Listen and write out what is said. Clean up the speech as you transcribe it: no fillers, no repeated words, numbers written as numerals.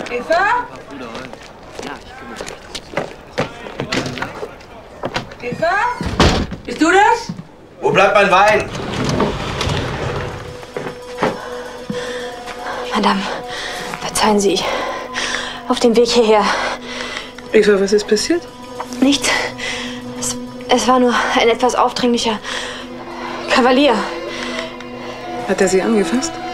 Eva? Eva? Bist du das? Wo bleibt mein Wein? Madame, verzeihen Sie. Auf dem Weg hierher. Eva, was ist passiert? Nichts. Es war nur ein etwas aufdringlicher Kavalier. Hat er Sie angefasst?